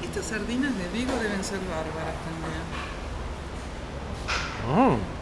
Estas sardinas de Vigo deben ser bárbaras también. Mm.